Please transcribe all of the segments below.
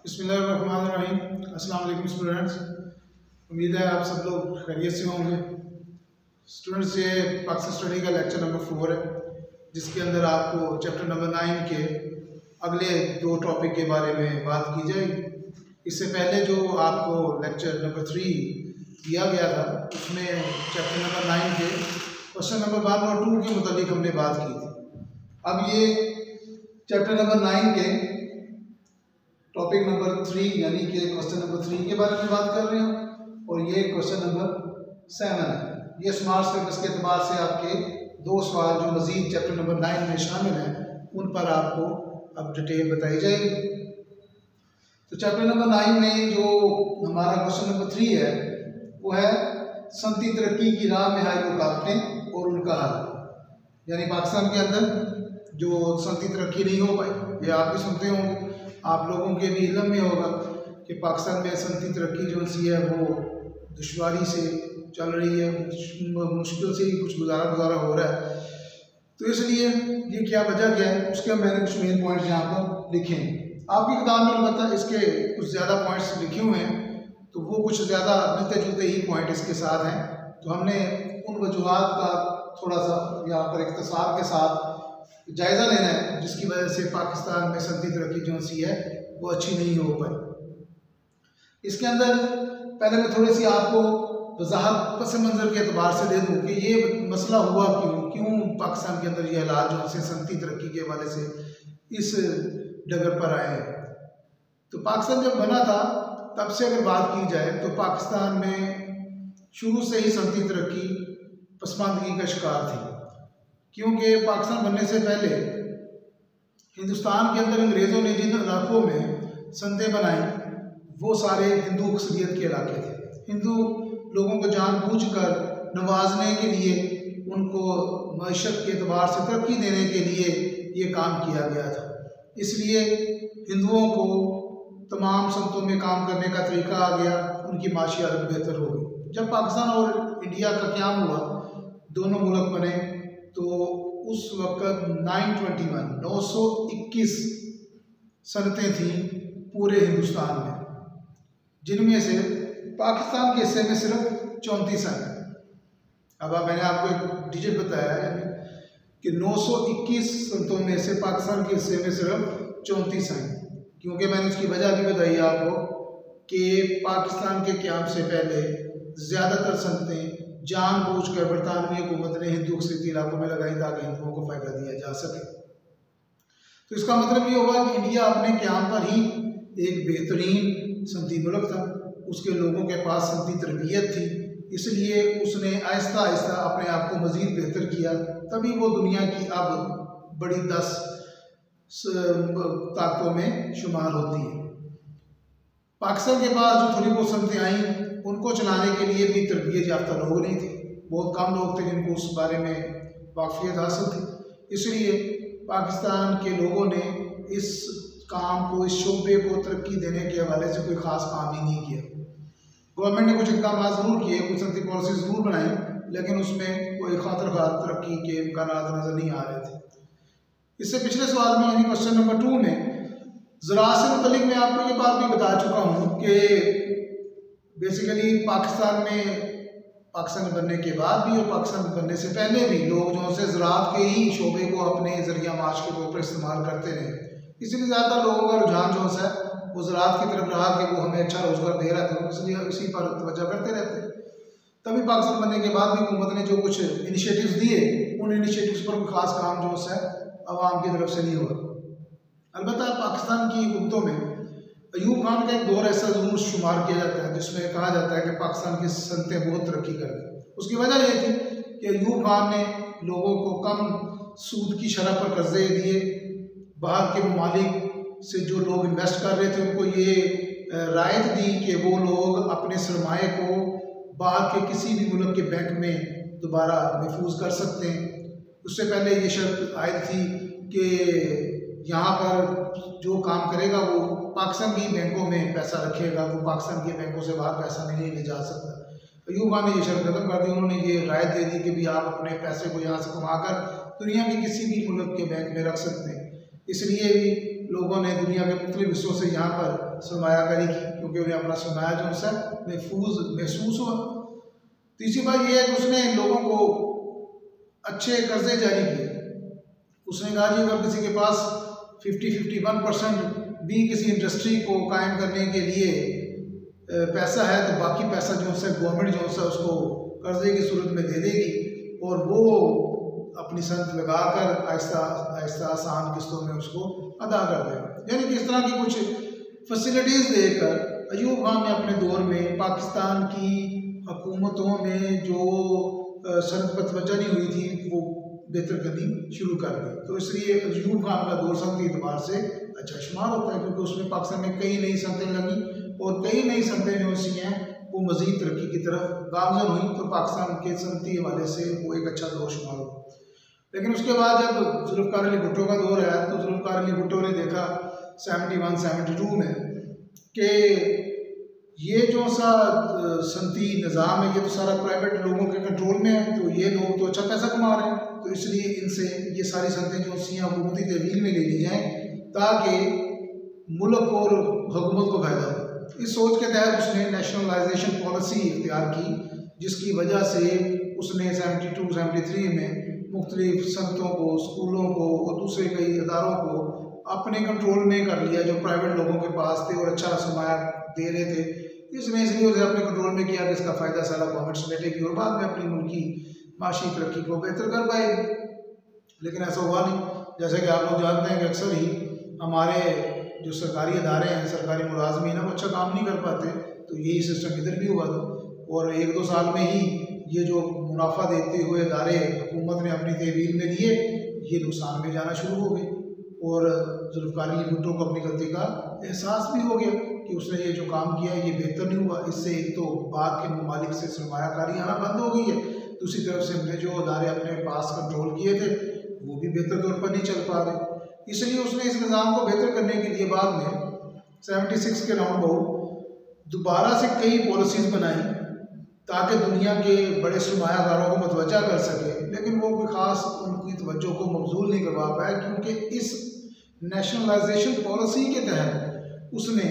बिस्मिल्लाहिर्रहमानिर्रहीम। अस्सलाम वालेकुम स्टूडेंट्स, उम्मीद है आप सब लोग खैरियत से होंगे। स्टूडेंट्स, ये पाकिस्तान स्टडी का लेक्चर नंबर 4 है, जिसके अंदर आपको चैप्टर नंबर 9 के अगले 2 टॉपिक के बारे में बात की जाएगी। इससे पहले जो आपको लेक्चर नंबर 3 दिया गया था, उसमें चैप्टर नंबर 9 के क्वेश्चन नंबर 1 और 2 के मुताबिक हमने बात की थी। अब ये चैप्टर नंबर 9 के टॉपिक नंबर 3 यानी कि क्वेश्चन नंबर 3 के बारे में बात कर रहे हैं और ये क्वेश्चन नंबर 7 है। ये स्मार्ट सिलेबस के अतबार से आपके 2 सवाल जो मजीद चैप्टर नंबर 9 में शामिल हैं, उन पर आपको अब डिटेल बताई जाएगी। तो चैप्टर नंबर 9 में जो हमारा क्वेश्चन नंबर 3 है वो है सनती तरक्की की राह में आई रुकावटें और उनका हल। यानी पाकिस्तान के अंदर जो सनती तरक्की नहीं हो पाई, ये आप भी सुनते होंगे, आप लोगों के भी इल्म में होगा कि पाकिस्तान में सनती तरक्की जो सी है वो दुश्वारी से चल रही है, मुश्किल से ही कुछ गुजारा हो रहा है। तो इसलिए ये क्या वजह क्या है, उसके मैंने कुछ मेन पॉइंट्स यहाँ पर लिखे हैं। आपकी किताब में अलबत्ता इसके कुछ ज़्यादा पॉइंट्स लिखे हुए हैं, तो वो कुछ ज़्यादा मिलते जुलते ही पॉइंट इसके साथ हैं। तो हमने उन वजूहात का थोड़ा सा यहाँ पर इख्तिसार के साथ जायज़ा लेना है, जिसकी वजह से पाकिस्तान में सनती तरक्की जो सी है वो अच्छी नहीं हो पाई। इसके अंदर पहले मैं थोड़ी सी आपको वजाहत पस मंज़र के अतबार से दे दूँ कि ये मसला हुआ क्यों पाकिस्तान के अंदर ये हालात जो से सनती तरक्की के हवाले से इस डगर पर आए हैं। तो पाकिस्तान जब बना था तब से अगर बात की जाए तो पाकिस्तान में शुरू से ही सनती तरक्की पसमानदगी का शिकार थी, क्योंकि पाकिस्तान बनने से पहले हिंदुस्तान के अंदर अंग्रेज़ों ने जिन इलाकों में संदें बनाई वो सारे हिंदू अक्सरियत के इलाके थे। हिंदू लोगों को जानबूझकर नवाजने के लिए, उनको मईशत के एतबार से तरक्की देने के लिए ये काम किया गया था। इसलिए हिंदुओं को तमाम सनतों में काम करने का तरीका आ गया, उनकी माशी हालत बेहतर हो गई। जब पाकिस्तान और इंडिया का क़याम हुआ, दोनों मुल्क बने, तो उस वक़्त 921 सनतें थीं पूरे हिंदुस्तान में, जिनमें से पाकिस्तान के हिस्से में सिर्फ 34 हैं। अब मैंने आपको एक डिजिट बताया है कि 921 सनतों में से पाकिस्तान के हिस्से में सिर्फ 34 हैं, क्योंकि मैंने उसकी वजह भी बताई आपको कि पाकिस्तान के क़याम से पहले ज़्यादातर सनतें जानबूझकर बरतानवी हुकूमत ने हिंदू अक्सरियती इलाकों में लगाई ताकि हिंदुओं को फ़ायदा दिया जा सके। तो इसका मतलब ये होगा कि इंडिया अपने क़याम पर ही एक बेहतरीन सनती मुल्क था, उसके लोगों के पास सनती तरबियत थी, इसलिए उसने आहिस्ता आहिस्ता अपने आप को मज़ीद बेहतर किया। तभी वो दुनिया की अब बड़ी 10 ताकतों में शुमार होती है। पाकिस्तान के पास जो थोड़ी बहुत सनतें आईं, उनको चलाने के लिए भी तरबियत याफ्ता लोग नहीं थे, बहुत कम लोग थे जिनको उस बारे में वाक़फियत हासिल थी। इसलिए पाकिस्तान के लोगों ने इस काम को, इस शोबे को तरक्की देने के हवाले से कोई ख़ास काम ही नहीं किया। गवर्नमेंट ने कुछ इक़दाम ज़रूर किए, कुछ सनती पॉलिसी ज़रूर बनाई, लेकिन उसमें कोई खातर तरक्की के इम्कान नज़र नहीं आ रहे थे। इससे पिछले सवाल में यानी क्वेश्चन नंबर 2 में ज़राअत से मुतल्लिक मैं आपको ये बात भी बता चुका हूँ कि बेसिकली पाकिस्तान बनने के बाद भी और पाकिस्तान बनने से पहले भी लोग जो से ज़राअत के ही शोबे को अपने ज़रिया माश के तौर पर इस्तेमाल करते रहे। इसलिए ज़्यादा लोगों का रुझान जो है वो ज़राअत की तरफ रहा कि वो हमें अच्छा रोज़गार दे रहा था, इसलिए इसी पर तवज्जो करते रहते। तभी पाकिस्तान बनने के बाद भी हुकूमत ने जो कुछ इनिशिएटिव्स दिए, उन इनिशिएटिव्स पर कोई ख़ास काम जो है अवाम की तरफ से नहीं हुआ। अलबत्ता पाकिस्तान की हुकूमतों में अयूब खान का एक दौर ऐसा ज़रूर शुमार किया जाता है जिसमें कहा जाता है कि पाकिस्तान की सनतें बहुत तरक्की कर गई। उसकी वजह ये थी कि अयूब खान ने लोगों को कम सूद की शरह पर कर्जे दिए, बाहर के ममालिक से जो लोग इन्वेस्ट कर रहे थे उनको ये रायत दी कि वो लोग अपने सरमाए को बाहर के किसी भी मुल्क के बैंक में दोबारा महफूज कर सकते हैं। उससे पहले ये शर्त आयद थी कि यहाँ पर जो काम करेगा वो पाकिस्तान की बैंकों में पैसा रखेगा, वो पाकिस्तान के बैंकों से बाहर पैसा नहीं ले जा सकता। अयूब खान ने ये शर्त खत्म कर दी, उन्होंने ये रायत दे दी कि भी आप अपने पैसे को यहाँ से कमा कर दुनिया के किसी भी मुल्क के बैंक में रख सकते हैं। इसलिए भी लोगों ने दुनिया के मुख्तलिफ हिस्सों से यहाँ पर सरमायाकारी की, क्योंकि उन्हें अपना सरमाया जो सा महसूस हुआ। तीसरी बात यह है कि उसने लोगों को अच्छे कर्जे जारी किए। उसने कहा जी अगर किसी के पास 51% भी किसी इंडस्ट्री को कायम करने के लिए पैसा है तो बाकी पैसा जो है गवर्नमेंट जो है उसको कर्जे की सूरत में दे देगी और वो अपनी सनत लगाकर आहिस्ता आहिस्ता आसान किस्तों में उसको अदा कर देगा। यानी कि इस तरह की कुछ फैसिलिटीज़ देकर अयूब खान ने अपने दौर में पाकिस्तान की हुकूमतों में जो सनत पर तवज्जो नहीं हुई थी वो बेहतर करनी शुरू कर दी। तो इसलिए अयूब खान का दौर सनती एतबार से अच्छा शुमार होता है, क्योंकि उसमें पाकिस्तान में कई नई सनतें लगी और कई नई सनतें जो सी हैं वो मज़ीद तरक्की की तरफ गामजन हुई। तो पाकिस्तान के सनती हवाले से वो एक अच्छा दौर शुमार हुआ। लेकिन उसके बाद जब जुल्फ़िकार अली भुट्टो का दौर आया तो जुल्फ़िकार अली भुट्टो ने देखा 71-72 में कि ये जो सा सनती निज़ाम है ये तो सारा प्राइवेट लोगों के कंट्रोल में है, तो ये लोग तो अच्छा पैसा कमा रहे हैं, तो इसलिए इनसे ये सारी सनतें जो सी हुकूमती तहवील में ले ली जाएँ ताकि मुल्क और हुकूमत को फ़ायदा हो। इस सोच के तहत उसने नेशनलाइजेशन पॉलिसी इख्तियार की, जिसकी वजह से उसने 72-73 में मुख्तलिफ सनतों को, स्कूलों को और दूसरे कई इदारों को अपने कंट्रोल में कर लिया जो प्राइवेट लोगों के पास थे और अच्छा सरमाया दे रहे थे। इसने इसलिए उसे अपने कंट्रोल में किया कि इसका फ़ायदा सारा गवर्नमेंट से लेटेगी और बाद में अपनी मुल्क की माशी तरक्की को बेहतर कर पाएगी। लेकिन ऐसा हुआ नहीं। जैसे कि आप लोग जानते हैं कि अक्सर ही हमारे जो सरकारी इदारे हैं, सरकारी मुलाजमीन हैं, वो अच्छा काम नहीं कर पाते, तो यही सिस्टम इधर भी हुआ था और 1-2 साल में ही ये जो मुनाफा देते हुए इदारे हुकूमत ने अपनी तहवील में लिए ये नुकसान में जाना शुरू हो गए और जुल्फ़िकार अली भुट्टो को अपनी गलती का एहसास भी हो गया कि उसने ये जो काम किया ये बेहतर नहीं हुआ। इससे एक तो बाहर के ममालिक से सरमायाकारी आना बंद हो गई है, दूसरी तरफ से हमने जो इदारे अपने पास कंट्रोल किए थे वो भी बेहतर तौर पर नहीं चल पा रहे। इसलिए उसने इस निज़ाम को बेहतर करने के लिए बाद में 76 के राउंड अबाउट दोबारा से कई पॉलिसीज़ बनाई ताकि दुनिया के बड़े सरमायादारों को मतवज्जा कर सके, लेकिन वो कोई ख़ास उनकी तवज्जो को मबजूल नहीं करवा पाया, क्योंकि इस नेशनलाइजेशन पॉलिसी के तहत उसने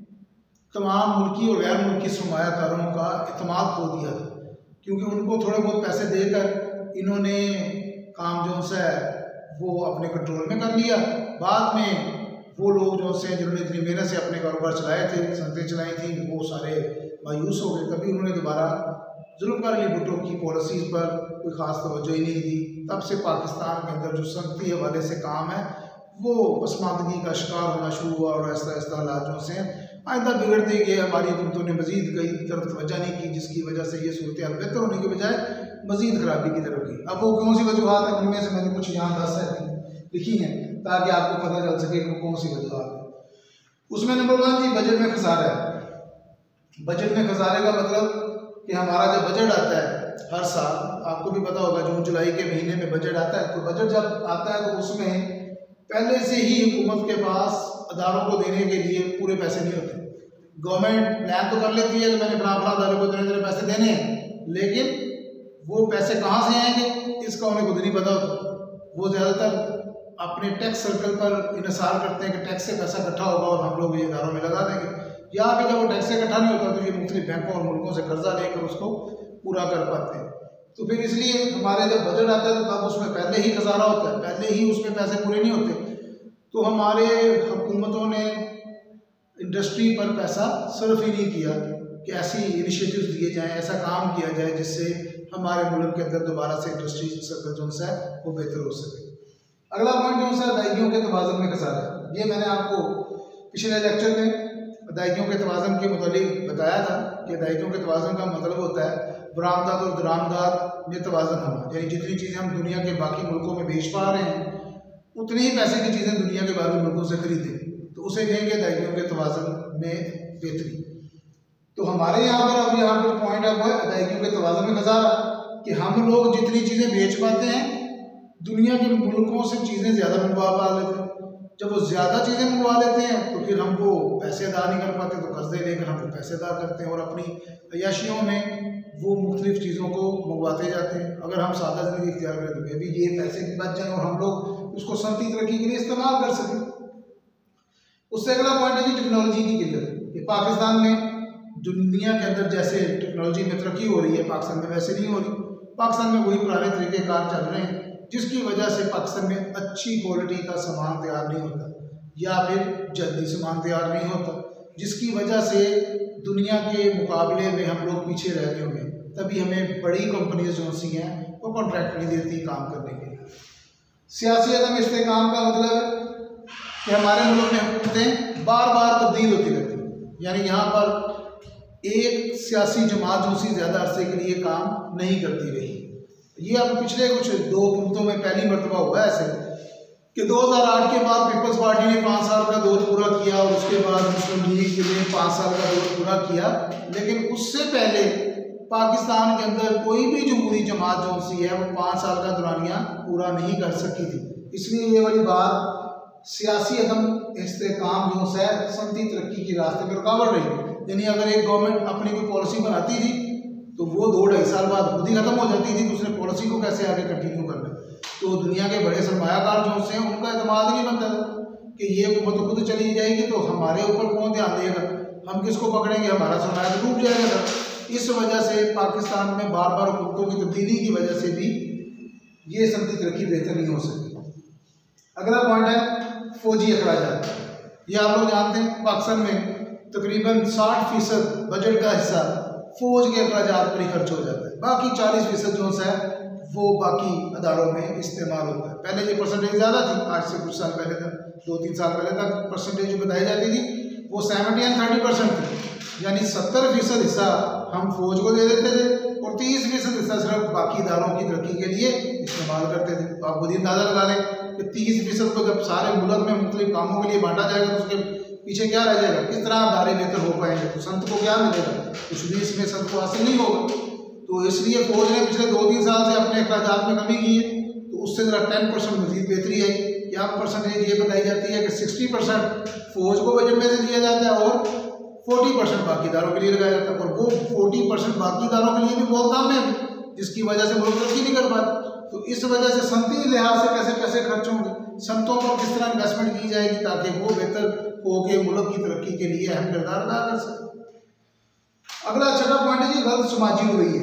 तमाम मुल्की और गैर मुल्की सरमायादारों का इत्मीनान खो दिया था, क्योंकि उनको थोड़े बहुत पैसे देकर इन्होंने काम जो है वो अपने कंट्रोल में कर लिया। बाद में वो लोग जो से जिन्होंने इतनी मेहनत से अपने कारोबार चलाए थे, सनतें चलाई थी, वो सारे मायूस हो गए। कभी उन्होंने दोबारा जुल्फ़िकार अली भुट्टो की पॉलिसीज़ पर कोई ख़ास तवज्जो ही नहीं दी। तब से पाकिस्तान के अंदर जो सनती हवाले से काम है वो पसमानदगी का शिकार होना शुरू हुआ और आहिस्ता आहिस्ता हालातों से आइंदा बिगड़ते गए। हमारी हुकूमतों ने मज़ीद कई तरफ तवज्जो नहीं की, जिसकी वजह से ये सूरत हाल बेहतर होने के बजाय मज़ीद खराबी की तरफ गई। अब वो कौन सी वजूहत है, उनमें से मैंने कुछ यहाँ 10 लिखी हैं ताकि आपको पता चल सके कि कौन सी वजूहत है। उसमें नंबर 1 जी बजट में खसारा है। बजट में खसारे का मतलब कि हमारा जब बजट आता है हर साल, आपको भी पता होगा जून जुलाई के महीने में बजट आता है, तो बजट जब आता है तो उसमें पहले से ही हुकूमत के पास अदारों को देने के लिए पूरे पैसे नहीं होते। गवर्नमेंट प्लान तो कर लेती है कि मैंने फला अदारों को इतने पैसे देने हैं, लेकिन वो पैसे कहाँ से आएंगे इसका उन्हें खुद नहीं पता होता। वो ज़्यादातर अपने टैक्स सर्कल पर इन्हिसार करते हैं कि टैक्स से पैसा इकट्ठा होगा और हम लोग ये इदारों में लगा देंगे। या फिर जब वो टैक्स से इकट्ठा नहीं होता तो ये मुख्तलिफ बैंकों और मुल्कों से कर्जा लेकर उसको पूरा कर पाते हैं। तो फिर इसलिए हमारे जब बजट आता है तो तब उसमें पहले ही खसारा होता है, पहले ही उसमें पैसे पूरे नहीं होते। तो हमारे हुकूमतों ने इंडस्ट्री पर पैसा सर्फ ही नहीं किया कि ऐसी इनिशिएटिव्स दिए जाएँ, ऐसा काम किया जाए जिससे हमारे मुल्क के अंदर दोबारा से इंडस्ट्री सर्कल जो है वो बेहतर हो सके। अगला पॉइंट जो है अदायगियों के तवाज़ुन में खसारा है। ये मैंने आपको पिछले लेक्चर में अदायगियों के तवाज़ुन के मुतालिक बताया था कि अदायगियों के तवाज़ुन का मतलब होता है बरामदात और दरामदात में तवाज़ुन होना, यानी जितनी चीज़ें हम दुनिया के बाकी मुल्कों में बेच पा रहे हैं उतनी ही पैसे की चीज़ें दुनिया के बाकी मुल्कों से खरीदें, तो उसे कहेंगे अदायगियों के तवाज़ुन में बेहतरी। तो हमारे यहाँ पर अब यहाँ पर पॉइंट अब है अदायगियों के तवाज़ुन में खसारा कि हम लोग जितनी चीज़ें बेच पाते हैं दुनिया के मुल्कों से चीज़ें ज़्यादा मंगवा पा लेते हैं। जब वो ज़्यादा चीज़ें मंगवा लेते हैं तो फिर हमको पैसे अदा नहीं कर पाते, तो कर्जे लेकर हमको पैसे अदा करते हैं और अपनी अय्याशियों में वो मुख्तलिफ चीज़ों को मंगवाते जाते हैं। अगर हम सादा ज़िंदगी इख्तियार करें तो मे भी ये पैसे भी बच जाएँ और हम लोग उसको सनती तरक्की के लिए इस्तेमाल कर सकें। उससे अगला पॉइंट है जी टेक्नोलॉजी की किल्लत। ये पाकिस्तान में दुनिया के अंदर जैसे टेक्नोलॉजी में तरक्की हो रही है, पाकिस्तान में वैसे नहीं हो रही। पाकिस्तान में वही पुराने तरीके कार चल रहे हैं, जिसकी वजह से पाकिस्तान में अच्छी क्वालिटी का सामान तैयार नहीं होता या फिर जल्दी सामान तैयार नहीं होता, जिसकी वजह से दुनिया के मुकाबले में हम लोग पीछे रह गए होंगे। तभी हमें बड़ी कंपनीज जो सी हैं वो कॉन्ट्रैक्ट नहीं देती काम करने के लिए। सियासी अदम इस्तेकाम का मतलब है कि हमारे मुल्क में हुकूमतें बार बार तब्दील होती रहती हैं, यानी यहाँ पर एक सियासी जमात जो सी ज़्यादा अरसे के लिए काम नहीं करती रही। ये अब पिछले कुछ 2 हुकूमतों में पहली मरतबा हुआ ऐसे कि 2008 के बाद पीपल्स पार्टी ने 5 साल का दौर पूरा किया और उसके बाद मुस्लिम लीग ने 5 साल का दौर पूरा किया, लेकिन उससे पहले पाकिस्तान के अंदर कोई भी जमहूरी जमात जो सी है वो 5 साल का दौरानिया पूरा नहीं कर सकी थी। इसलिए ये वाली बात सियासी अदम इस्तेकाम जो है सनती तरक्की के रास्ते में रुकावट रही। यानी अगर एक गवर्नमेंट अपनी कोई पॉलिसी बनाती थी तो वो 2-2.5 साल बाद खुद ही खत्म हो जाती थी, दूसरे पॉलिसी को कैसे आगे कंटिन्यू करना। तो दुनिया के बड़े सरमायाकार जो हैं उनका एतमाद नहीं बनता था कि ये हुकूमत तो खुद चली जाएगी तो हमारे ऊपर कौन ध्यान देगा, हम किसको पकड़ेंगे, हमारा सरमाया तो डूब जाएगा। इस वजह से पाकिस्तान में बार बार हुकूमतों की तब्दीली की वजह से भी ये सनती तरक्की बेहतर नहीं हो सकती। अगला पॉइंट है फौजी अखराजात। ये आप लोग जानते हैं पाकिस्तान में तकरीबन 60% बजट का हिस्सा फौज के अखराजात पर ही खर्च हो जाता है, बाकी 40% जो है वो बाकी अदारों में इस्तेमाल होता है। पहले ये परसेंटेज ज़्यादा थी, आज से कुछ साल पहले तक 2-3 साल पहले तक परसेंटेज जो बताई जाती थी वो 70 और 30% थी, यानी 70% हिस्सा हम फौज को दे देते थे और 30% हिस्सा सिर्फ बाकी इदारों की तरक्की के लिए इस्तेमाल करते थे। तो आप खुद ही अंदाजा लगा लें कि 30% को जब सारे मुल्क में मुख्तलिफ कामों के लिए बांटा जाएगा तो उसके पीछे क्या रह जाएगा, किस तरह अदारे बेहतर हो पाएंगे, तो संत को क्या मिलेगा, कुछ भी इसमें संत को हासिल नहीं होगा। तो इसलिए फौज ने पिछले 2-3 साल से अपने अखराजात में कमी की है, तो उससे ज़रा 10% मजीद बेहतरी है। क्या परसेंटेज ये बताई जाती है कि 60% फौज को बजट में से दिया जाता है और 40% बाकी इदारों के लिए लगाया जाता है, और वो 40% बाकी इदारों के लिए भी बहुत कम है, जिसकी वजह से मुल्क तरक्की नहीं कर पाता। तो इस वजह से संती लिहाज से कैसे पैसे खर्च होंगे, संतों पर किस तरह इन्वेस्टमेंट की जाएगी ताकि वो बेहतर होके मुल्क की तरक्की के लिए अहम किरदार अदा कर सके। अगला छठा पॉइंट है जी गलत समाजी रवैये।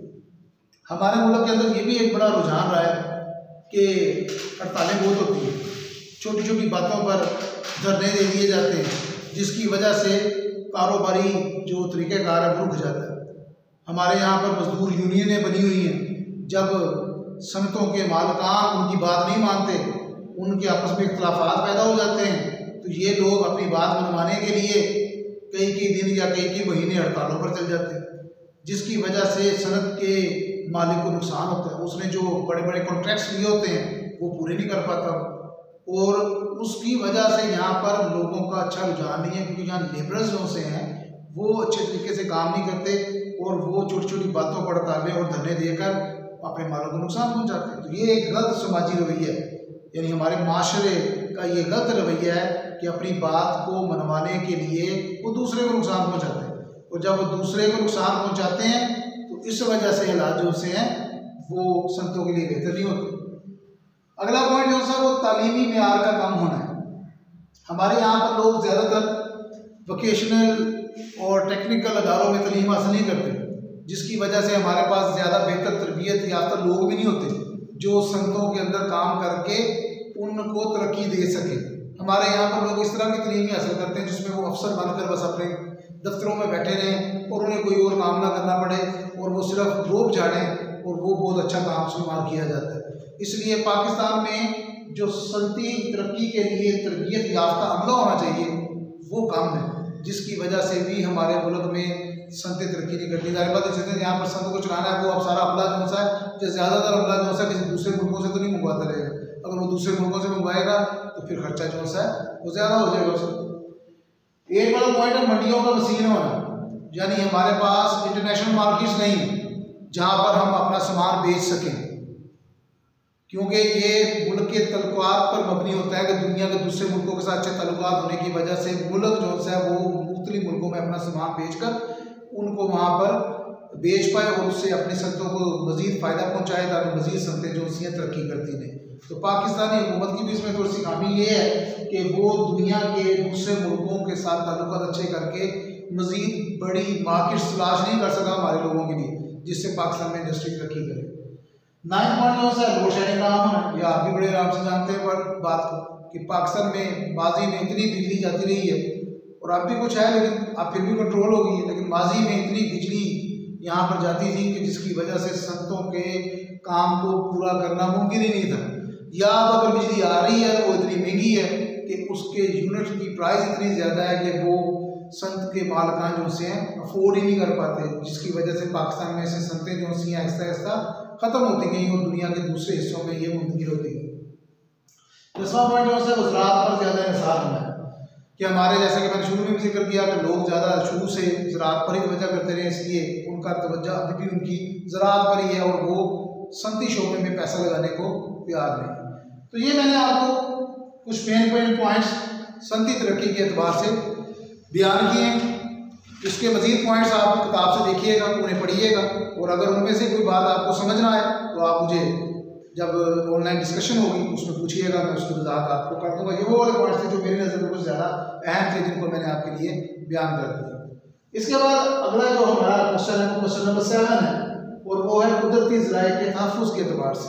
हमारे मुल्क के अंदर ये भी एक बड़ा रुझान रहा है कि हड़तालें बहुत होती हैं, छोटी छोटी बातों पर धरने दे दिए जाते हैं, जिसकी वजह से कारोबारी जो तरीक़ेकार है वो रुक जाता है। हमारे यहाँ पर मजदूर यूनियनें बनी हुई हैं, जब सनतों के मालकान उनकी बात नहीं मानते, उनके आपस में इख्तलाफात पैदा हो जाते हैं, तो ये लोग अपनी बात मनवाने के लिए कई दिन या कई महीने हड़तालों पर चल जाते हैं, जिसकी वजह से सनत के मालिक को नुकसान होता है। उसने जो बड़े बड़े कॉन्ट्रैक्ट्स लिए होते हैं वो पूरे नहीं कर पाता और उसकी वजह से यहाँ पर लोगों का अच्छा रुझान नहीं है, क्योंकि यहाँ लेबरर्स जो से हैं वो अच्छे तरीके से काम नहीं करते और वो छोटी छोटी बातों पर हड़तालें और धरने देकर अपने मालों को नुकसान पहुँचाते हैं। तो ये एक गलत समाजी रवैया है, यानी हमारे माशरे का ये गलत रवैया है कि अपनी बात को मनवाने के लिए वो दूसरे को नुकसान पहुँचाते हैं, और जब वो दूसरे को नुकसान पहुँचाते हैं तो इस वजह से हालात जो से हैं वो संतों के लिए बेहतर नहीं होते। अगला पॉइंट जो है वो तालीमी मेयार का कम होना है। हमारे यहाँ पर लोग ज़्यादातर वोकेशनल और टेक्निकल अदारों में तालीम हासिल नहीं करते, जिसकी वजह से हमारे पास ज़्यादा बेहतर तरबियत याफ्ता लोग भी नहीं होते जो संतों के अंदर काम करके उनको तरक्की दे सके। हमारे यहाँ पर लोग इस तरह की तालीम हासिल करते हैं जिसमें वो अफसर बनकर बस अपने दफ्तरों में बैठे रहें और उन्हें कोई और काम ना करना पड़े और वो सिर्फ रोब झाड़ें और वो बहुत अच्छा काम शुमार किया जाता है। इसलिए पाकिस्तान में जो सनती तरक्की के लिए तरबियत याफ्ता अमला होना चाहिए वो कम है, जिसकी वजह से भी हमारे मुल्क में संतें तरक्की नहीं करती। जाहिर बात है यहाँ पर संत को चलाना है वो अब सारा अमला जो सा है जो ज़्यादातर अमला जो सा किसी दूसरे मुल्कों से तो नहीं मंगवाता रहेगा, अगर वो दूसरे मुल्कों से मंगवाएगा तो फिर खर्चा जो सा है वो ज़्यादा हो जाएगा उसका। एक बड़ा पॉइंट है मंडियों का वसीन होना, यानी हमारे पास इंटरनेशनल मार्केट्स नहीं है जहाँ पर हम अपना सामान बेच सकें, क्योंकि ये मुल्क के तल्लुकात पर मबनी होता है कि दुनिया के दूसरे मुल्कों के साथ अच्छे तल्लुकात होने की वजह से मुल्क जो है वो मुख्तलिफ मुल्कों में अपना सामान बेचकर उनको वहाँ पर बेच पाए और उससे अपने संतों को मज़ीद फ़ायदा पहुँचाए ताकि मज़ीद संतें जो सी तरक्की करती रहें। तो पाकिस्तानी हुकूमत की भी इसमें थोड़ी सी खामी ये है कि वो दुनिया के दूसरे मुल्कों के साथ ताल्लुकात अच्छे करके मज़ीद बड़ी मार्केट तलाश नहीं कर सका हमारे लोगों के लिए, जिससे पाकिस्तान में इंडस्ट्री तरक्की करे। 9 पॉइंट जो है लोड शेडिंग का हम है, या आप भी बड़े आराम से जानते हैं पर बात कि पाकिस्तान में माजी में इतनी बिजली जाती रही है और अब भी कुछ है, लेकिन अब फिर भी कंट्रोल हो गई है, लेकिन माजी में इतनी बिजली यहाँ पर जाती थी कि जिसकी वजह से संतों के काम को पूरा करना मुमकिन ही नहीं था। या अब अगर बिजली आ रही है वो इतनी महंगी है कि उसके यूनिट की प्राइस इतनी ज़्यादा है कि वो संत के मालकान जो से हैं अफोर्ड ही नहीं कर पाते, जिसकी वजह से पाकिस्तान में से संतें जो सी आहिस्ता आहिस्ता ख़त्म होती गई और दुनिया के दूसरे हिस्सों में ये मुंतकिल होती गई। 10वां पॉइंट जो है ज़राअत पर ज़्यादा इंसार होना है कि हमारे जैसा कि मैंने शुरू में भी जिक्र किया कि लोग ज़्यादा शुरू से ज़राअत पर ही तवज्जो करते रहे, इसलिए उनका तवज्जो अभी भी उनकी ज़राअत पर ही है और वो संती शोबे में पैसा लगाने को तैयार नहीं। तो ये मैंने आपको कुछ मेन पॉइंट्स संती तरक्की के एतबार से बयान किए हैं। इसके मज़ीद पॉइंट्स आप किताब से देखिएगा, उन्हें पढ़िएगा, और अगर उनमें से कोई बात आपको समझ ना आए तो आप मुझे जब ऑनलाइन डिस्कशन होगी उसमें पूछिएगा, मैं उसकी वजाहत आपको कर दूँगा। ये वो वाले पॉइंट्स थे जो मेरी नज़र में कुछ ज़्यादा अहम थे, जिनको मैंने आपके लिए बयान कर दिया। इसके बाद अगला जो हमारा क्वेश्चन है वो क्वेश्चन नंबर 7 है, और वो है कुदरती ज़राए के तहफ़्फ़ुज़ के एतबार से।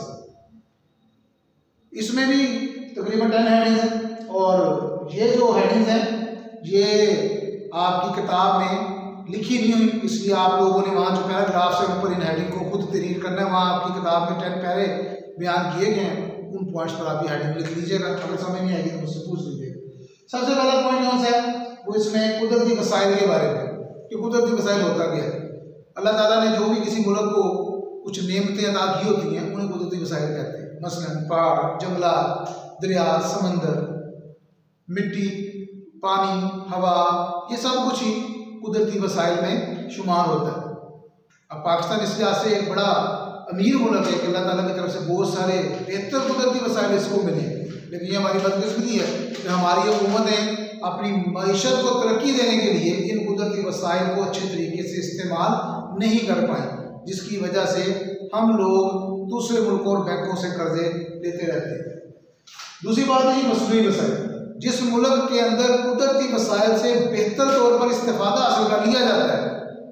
इसमें भी तकरीबन 10 हेडिंग्स हैं, और ये जो हेडिंग्स हैं ये आपकी किताब में लिखी नहीं हुई, इसलिए आप लोगों ने वहाँ जो पैराग्राफ्स हैं ऊपर इन हेडिंग को खुद तहरीर करना है। वहाँ आपकी किताब में 10 पैरे बयान किए गए हैं, उन पॉइंट्स पर आप ये हेडिंग लिख लीजिएगा, अगर समझ नहीं आएगी तो मुझसे पूछ लीजिएगा। सबसे पहला पॉइंट कौन सा है, वो इसमें कुदरती वसाइल के बारे में कि कुदरती वसाइल होता क्या है। अल्लाह ताला ने जो भी किसी मुल्क को कुछ नेमतें अता की होती हैं उन्हें कुदरती वसाइल कहते हैं। मसलन पहाड़, जंगलात, दरिया, समंदर, मिट्टी, पानी, हवा, ये सब कुछ ही कुदरती वसाइल में शुमार होता है। अब पाकिस्तान इस लिहाज से एक बड़ा अमीर मुल्क है कि अल्लाह ताला की तरफ से बहुत सारे बेहतर कुदरती वसाइल इसको मिले, लेकिन ये हमारी बदकिस्मती है कि हमारी हुकूमतें अपनी मईशत को तरक्की देने के लिए इन कुदरती वसाइल को अच्छे तरीके से इस्तेमाल नहीं कर पाए, जिसकी वजह से हम लोग दूसरे मुल्कों और बैंकों से कर्जे लेते रहते हैं। दूसरी बात है मसनूई वसाइल। जिस मुल्क के अंदर कुदरती वसाइल से बेहतर तौर पर इस्तेफादा हासिल कर लिया जाता है,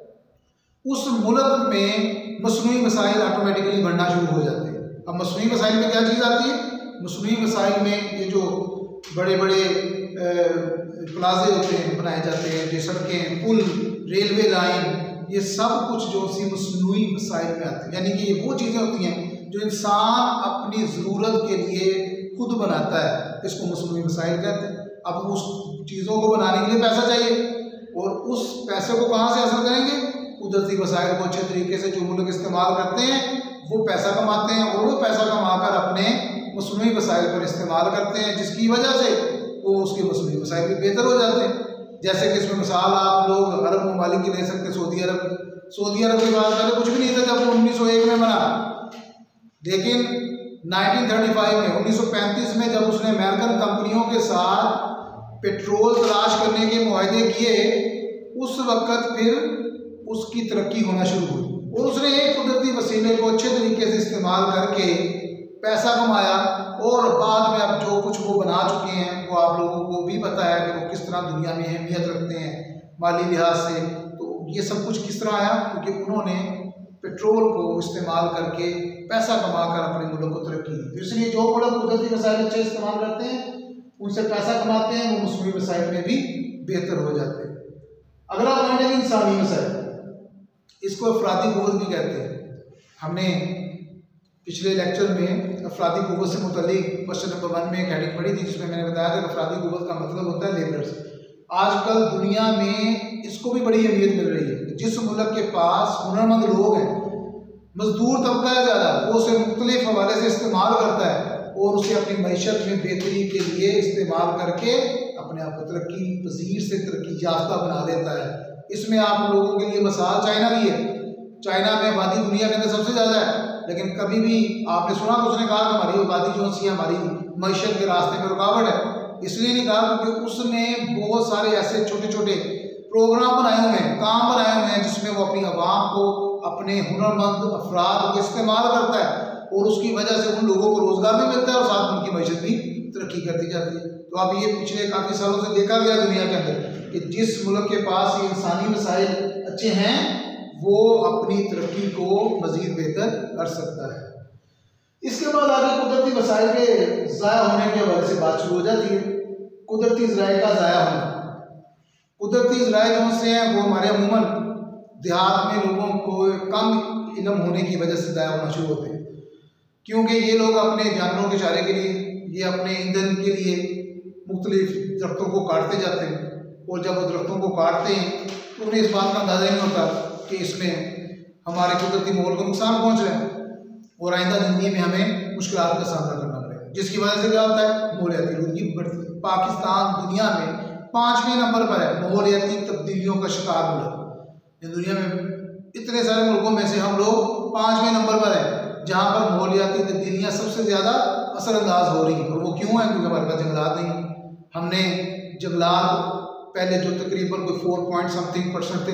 उस मुल्क में मसनूई वसाइल ऑटोमेटिकली बढ़ना शुरू हो जाते हैं। अब मसनूई वसाइल में क्या चीज़ आती है, मसनूई वसाइल में ये जो बड़े बड़े प्लाजे होते हैं बनाए जाते हैं, जो सड़कें, पुल, रेलवे लाइन, ये सब कुछ जो सी मसनूई वसाइल में आते हैं। यानी कि ये वो चीज़ें होती हैं जो इंसान अपनी ज़रूरत के लिए खुद बनाता है, इसको मसनूई वसाइल कहते हैं। अब उस चीज़ों को बनाने के लिए पैसा चाहिए, और उस पैसे को कहाँ से हासिल करेंगे, कुदरती वसाइल को अच्छे तरीके से जो मुल्क इस्तेमाल करते हैं वो पैसा कमाते हैं, और वो पैसा कमाकर अपने मसनूई वसाइल पर इस्तेमाल करते हैं, जिसकी वजह से वो उसके मसनूई वसाइल भी बेहतर हो जाते हैं। जैसे कि इसमें मिसाल आप लोग अरब ममालिक की ले सकते हैं। सऊदी अरब के बाद पहले कुछ भी नहीं था जब 1901 में बना, लेकिन 1935 में 1935 में जब उसने अमेरिकन कंपनियों के साथ पेट्रोल तलाश करने के मुआहदे किए, उस वक्त फिर उसकी तरक्की होना शुरू हुई, और उसने एक कुदरती वसीले को अच्छे तरीके से इस्तेमाल करके पैसा कमाया, और बाद में अब जो कुछ वो बना चुके हैं वो आप लोगों को भी पता है कि वो किस तरह दुनिया में अहमियत रखते हैं माली लिहाज से। तो ये सब कुछ किस तरह आया, क्योंकि उन्होंने पेट्रोल को इस्तेमाल करके पैसा कमाकर अपने मुल्क को तरक्की दी। इसलिए जो मुल्क कुदरती वसाइल अच्छे इस्तेमाल करते हैं उनसे पैसा कमाते हैं, वो मसनूई वसाइल में भी बेहतर हो जाते हैं। अगला पॉइंट है इंसानी वसाइल, इसको अफरादी कुव्वत भी कहते हैं। हमने पिछले लेक्चर में अफरादी कुव्वत से मुतल्लिक क्वेश्चन नंबर 1 में एक हेडिंग पढ़ी थी, जिसमें मैंने बताया था कि अफरादी कुव्वत का मतलब होता है लेबरर्स। आजकल दुनिया में इसको भी बड़ी अहमियत मिल रही है। जिस मुल्क के पास हुनरमंद लोग हैं, मजदूर तबका है ज़्यादा, वो उसे मुख्तलिफ हवाले से इस्तेमाल करता है और उसे अपनी मईशत में बेहतरी के लिए इस्तेमाल करके अपने आप को तरक्की पजीर से तरक्की याफ्ता बना लेता है। इसमें आप लोगों के लिए मिसाल चाइना भी है। चाइना में आबादी दुनिया के अंदर सबसे ज़्यादा है, लेकिन कभी भी आपने सुना तो उसने कहा कि हमारी आबादी जो सी हमारी मईशत के रास्ते में रुकावट है। इसलिए नहीं कहा क्योंकि उसने बहुत सारे ऐसे छोटे छोटे प्रोग्राम बनाए हुए हैं, काम बनाए हुए हैं, जिसमें वो अपनी आवाम को, अपने हुनरमंद अफराद को इस्तेमाल करता है और उसकी वजह से उन लोगों को रोजगार भी मिलता है और साथ उनकी मैशत भी तरक्की करती जाती है। तो अब ये पिछले काफ़ी सालों से देखा गया दुनिया के अंदर कि जिस मुल्क के पास ये इंसानी वसाइल अच्छे हैं वो अपनी तरक्की को मज़ीद बेहतर कर सकता है। इसके बाद आगे कुदरती वसाइल के ज़ाया होने के हवाले से बात शुरू हो जाती है। कुदरती ज़राए का ज़ाया होना, कुदरती ज़राए जो से हैं वो हमारे अमूमन देहात में लोगों को कम इल्म होने की वजह से ज़ाया होना शुरू होते हैं, क्योंकि ये लोग अपने जानवरों के चारे के लिए, ये अपने ईंधन के लिए मुख्तलिफ दरख्तों को काटते जाते हैं, और जब वो दरख्तों को काटते हैं तो उन्हें इस बात का अंदाज़ा नहीं होता कि इसमें हमारे कुदरती माहौल को नुकसान पहुँच रहा है और आइंदा ज़िंदगी में हमें मुश्किलात का सामना करना पड़ेगा, जिसकी वजह से क्या होता है, माहौलियाती आलूदगी बढ़ती है। पाकिस्तान दुनिया में 5वें नंबर पर है माहौलियाती तब्दीलियों का शिकार मुल्क। दुनिया में इतने सारे मुल्कों में से हम लोग 5वें नंबर पर है जहाँ पर माहौलियाती तब्दीलियाँ सबसे ज़्यादा असरअंदाज हो रही हैं। और वो क्यों है? क्योंकि हमारे पास जंगलात नहीं। हमने जंगलात पहले जो तकरीबन कोई 4.something% थे,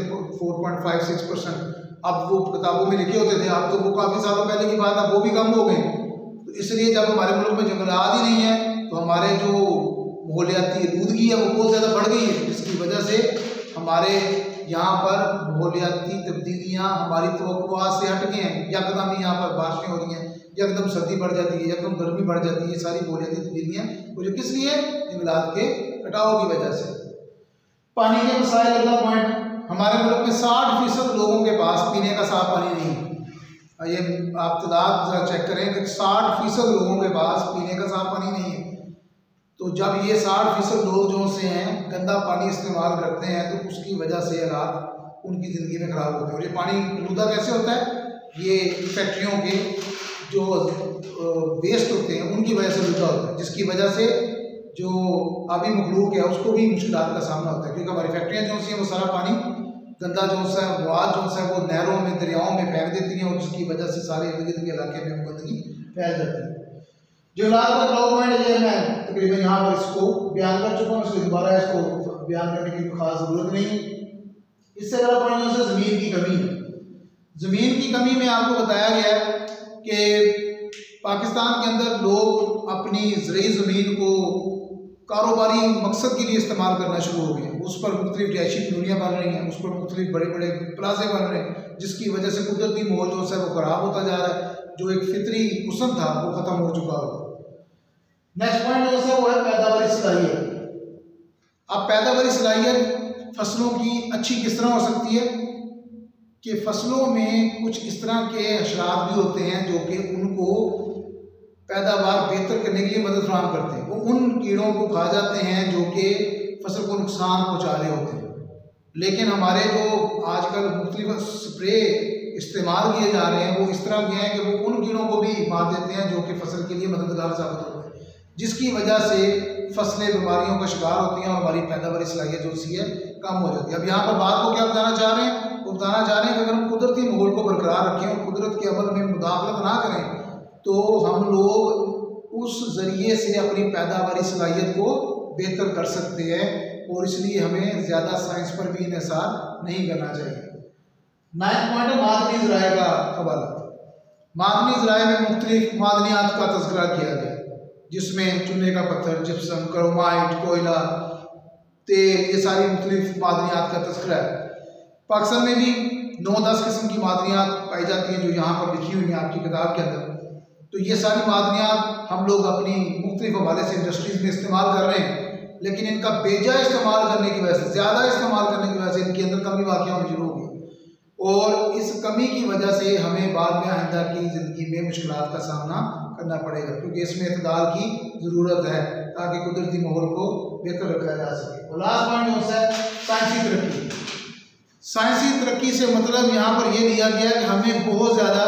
4.56%, अब वो किताबों में लिखे होते थे, अब तो वो काफ़ी सालों पहले की बात है, वो भी कम हो गए। तो इसलिए जब हमारे मुल्क में जंगलात ही नहीं है तो हमारे जो माहौलियाती आलूदगी है वो बहुत ज़्यादा बढ़ गई है, जिसकी वजह से हमारे यहाँ पर माहौलियाती तब्दीलियाँ हमारी तवक्कुआत से हट गए हैं। यकदम ही यहाँ पर बारिशें हो रही हैं, यकदम सर्दी बढ़ जाती है, यकदम गर्मी बढ़ जाती है। ये सारी माहौलियाती तब्दीलियाँ मुझे किस लिए? जंगलात के कटाव की वजह से। पानी के मसाइल अगला पॉइंट, हमारे मुल्क में 60% लोगों के पास पीने का साफ पानी नहीं है। ये आप तादाद जरा चेक करें कि 60% लोगों के पास पीने का साफ पानी नहीं है। तो जब ये 60% लोग जो से हैं गंदा पानी इस्तेमाल करते हैं तो उसकी वजह से हालात उनकी ज़िंदगी में ख़राब होते हैं। और ये पानी आलूदा कैसे होता है? ये फैक्ट्रियों के जो वेस्ट होते हैं उनकी वजह से आलूदा होता है, जिसकी वजह से जो आबी मखलूक है उसको भी मुश्किलात का सामना होता है, क्योंकि हमारी फैक्ट्रियाँ जो सी हैं वो सारा पानी गंदा जो सा मवाद जो सा वो नहरों में, दरियाओं में फेंक देती हैं और जिसकी वजह से सारे इर्द गिर्द के इलाके में गंदगी फैल जाती है। जंगलात का डेवलपमेंट ये मैं तकरीबन यहाँ पर इसको बयान कर चुका हूँ, इसलिए दोबारा इसको बयान करने की खास ज़रूरत नहीं। इससे ज़्यादा पॉइंट से ज़मीन की कमी है। ज़मीन की कमी में आपको बताया गया है कि पाकिस्तान के अंदर लोग अपनी ज़रूरी ज़मीन को कारोबारी मकसद के लिए इस्तेमाल करना शुरू हो गए हैं। उस पर मुख्तलिफ रिहायशी कॉलोनियाँ बन रही हैं, उस पर मुख्तलिफ बड़े बड़े प्लाजे बन रहे हैं, जिसकी वजह से कुदरती माहौल जो है वो ख़राब होता जा रहा है। जो एक फितरी हुस्न था वो ख़त्म हो चुका है। नेक्स्ट पॉइंट जो है वो है पैदावारी सलाहियत। अब पैदावारी सलाहियत फसलों की अच्छी किस तरह हो सकती है कि फसलों में कुछ इस तरह के हशरात भी होते हैं जो कि उनको पैदावार बेहतर करने के लिए मदद फराहम करते हैं। वो उन कीड़ों को खा जाते हैं जो कि फसल को नुकसान पहुंचा रहे होते हैं। लेकिन हमारे जो आजकल मुख्तलिफ स्प्रे इस्तेमाल किए जा रहे हैं वो इस तरह के हैं कि वो उन कीड़ों को भी मार देते हैं जो कि फसल के लिए मददगार साबित होते हैं, जिसकी वजह से फसलें बीमारियों का शिकार होती हैं और हमारी पैदावारी सलाहियत जो सी है कम हो जाती है। अब यहाँ पर बात को क्या बताना चाह रहे हैं? वो बताना चाह रहे हैं कि अगर हम कुदरती माहौल को बरकरार रखें और कुदरत के अमल में मुदाखलत ना करें तो हम लोग उस ज़रिए से अपनी पैदावारी सलाहियत को बेहतर कर सकते हैं, और इसलिए हमें ज़्यादा साइंस पर भी इन्हिसार नहीं करना चाहिए। 9th पॉइंट है मादनी ज़राए का हवाला। मादनी ज़राए में मुख्तलिफ मादनियात का तज़किरा किया गया, जिसमें चूने का पत्थर, जिप्सम, क्रोमाइट, कोयला, तेल, ये सारी मुख्तलिफ मादनियात का तज़किरा है। पाकिस्तान में भी 9-10 किस्म की मादनियात पाई जाती हैं जो यहाँ पर लिखी हुई हैं आपकी किताब के अंदर। तो ये सारी मादनियात हम लोग अपनी मुख्तलिफ हवाले से इंडस्ट्रीज़ में इस्तेमाल कर रहे हैं, लेकिन इनका बेजा इस्तेमाल करने की वजह से, ज़्यादा इस्तेमाल करने की वजह से इनके अंदर कमी वाक़या होनी शुरू होगी, और इस कमी की वजह से हमें बाद में आइंदा की ज़िंदगी में मुश्किलात का सामना करना पड़ेगा, क्योंकि इसमें इत्तदाल की ज़रूरत है ताकि कुदरती माहौल को बेहतर रखा जा सके। और लास्ट पॉइंट जो है साइंसी तरक्की। साइंसी तरक्की से मतलब यहाँ पर यह लिया गया कि हमें बहुत ज़्यादा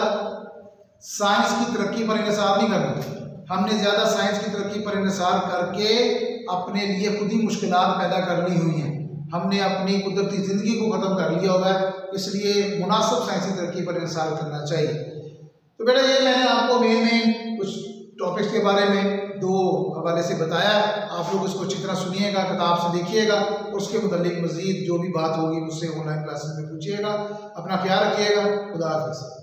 साइंस की तरक्की पर इन्हिसार नहीं करना। हमने ज़्यादा साइंस की तरक्की पर इन्हिसार करके अपने लिए खुद ही मुश्किलात पैदा कर ली हुई हैं। हमने अपनी कुदरती ज़िंदगी को ख़त्म कर लिया हुआ है, इसलिए मुनासिब साइंसी तरक्की पर इन्हिसार करना चाहिए। तो बेटा ये मैंने आपको मेन कुछ टॉपिक्स के बारे में 2 हवाले से बताया। आप लोग इसको अच्छी तरह सुनिएगा, किताब से देखिएगा, और उसके मुतालिक मज़ीद जो भी बात होगी मुझसे ऑनलाइन क्लासेस में पूछिएगा। अपना ख्याल रखिएगा। खुदा हाफ़िज़।